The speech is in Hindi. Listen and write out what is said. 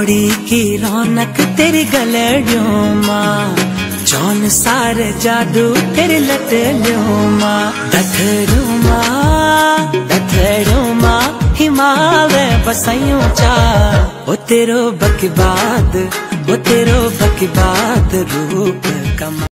कौड़ी की रौनक तेरी गलड़ियों माँ, जौन सारे जादू तेरे लटलियों माँ। दथड़ू माँ हिमालय बसाइयों चा, ओ तेरो बकबाद रूप कमा।